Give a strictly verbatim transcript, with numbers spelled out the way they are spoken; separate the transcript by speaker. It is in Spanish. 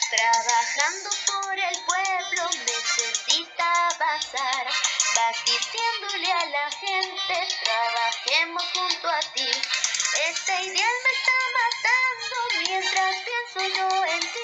Speaker 1: Trabajando por el pueblo necesita avanzar. Vas diciéndole a la gente, trabajemos junto a ti. Este ideal me está matando mientras pienso yo en ti.